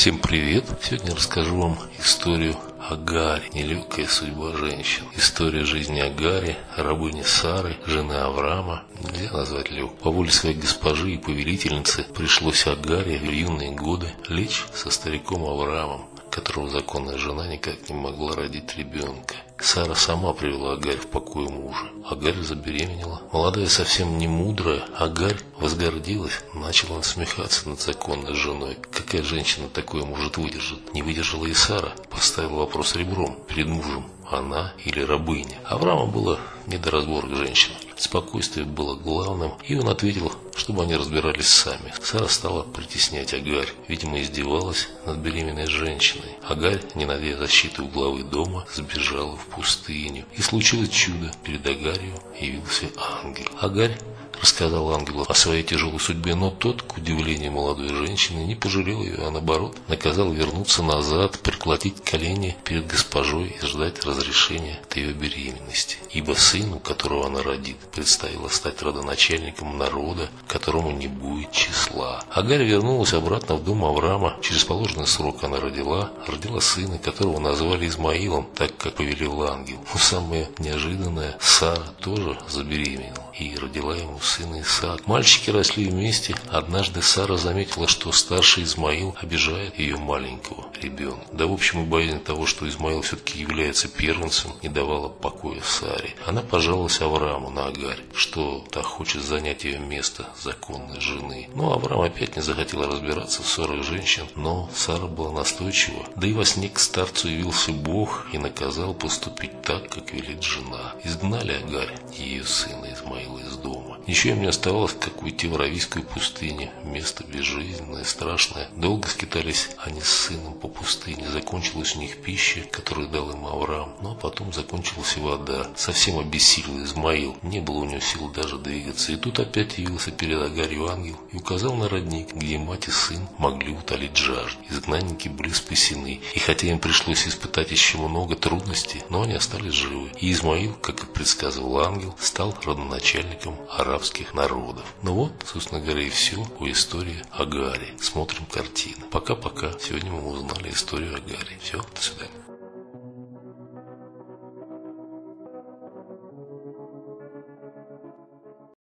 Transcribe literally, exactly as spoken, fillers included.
Всем привет! Сегодня расскажу вам историю Агари, нелегкая судьба женщин. История жизни Агари, рабыни Сары, жены Авраама, нельзя назвать легкой. По воле своей госпожи и повелительницы пришлось Агаре в юные годы лечь со стариком Авраамом, которого законная жена никак не могла родить ребенка. Сара сама привела Агарь в покой мужа. Агарь забеременела. Молодая, совсем не мудрая, Агарь возгордилась, начала насмехаться над законной женой. Какая женщина такое может выдержать? Не выдержала и Сара, поставила вопрос ребром перед мужем: она или рабыня? Аврааму было не до разборок женщин. Спокойствие было главным, и он ответил, чтобы они разбирались сами. Сара стала притеснять Агарь, видимо, издевалась над беременной женщиной. Агарь, не надея защиты у главы дома, сбежала в пустыню. И случилось чудо. Перед Агарью явился ангел. Агарь рассказал ангелу о своей тяжелой судьбе, но тот, к удивлению молодой женщины, не пожалел ее, а наоборот наказал вернуться назад, преклонить колени перед госпожой и ждать разрешения от ее беременности. Ибо сыну, которого она родит, предстояло стать родоначальником народа, которому не будет числа. Агарь вернулась обратно в дом Авраама. Через положенный срок она родила, родила сына, которого назвали Измаилом, так как повелел ангел. Но самое неожиданное, Сара тоже забеременела и родила ему сына Исаака. Мальчики росли вместе. Однажды Сара заметила, что старший Измаил обижает ее маленького ребенка. Да, в общем, и боязнь того, что Измаил все-таки является первенцем, не давала покоя Саре. Она пожаловалась Аврааму на Агарь, что та хочет занять ее место законной жены. Но Авраам опять не захотел разбираться в ссорах женщин, но Сара была настойчива. Да и во сне к старцу явился Бог и наказал поступить так, как велит жена. Изгнали Агарь и ее сына Измаила из дома. Еще им не оставалось, как уйти в Аравийскую пустыню. Место безжизненное, страшное. Долго скитались они с сыном по пустыне. Закончилась у них пища, которую дал им Авраам. Ну а потом закончилась и вода. Совсем обессилел Измаил. Не было у него сил даже двигаться. И тут опять явился перед Агарью ангел и указал на родник, где мать и сын могли утолить жажду. Изгнанники были спасены. И хотя им пришлось испытать еще много трудностей, но они остались живы. И Измаил, как и предсказывал ангел, стал родоначальником арабских народов. Ну вот, собственно говоря, и все о истории Агари. Смотрим картины. Пока-пока. Сегодня мы узнали историю Агари. Все, до свидания.